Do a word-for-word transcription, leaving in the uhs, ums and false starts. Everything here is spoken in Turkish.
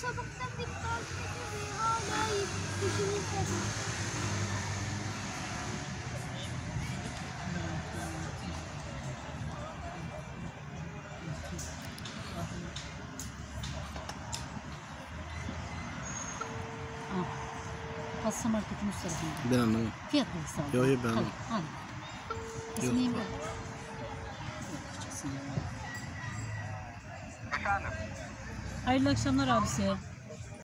çabukta bitmez gibi hala düşünürken. Pasta marketin üst tarafında. Ben anlamam. Fiyat bilgisi aldım. Yok yok ben anlamam. Hadi. Hadi. İsmiyim ben. Hayırlı akşamlar abisi.